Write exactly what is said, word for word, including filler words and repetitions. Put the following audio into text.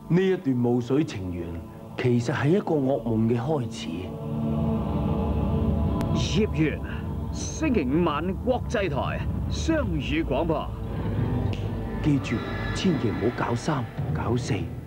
呢一段霧水情緣，其實係一個噩夢嘅開始。 葉玥，星期五晚國際台雙語廣播。 記住，千祈唔好搞三搞四。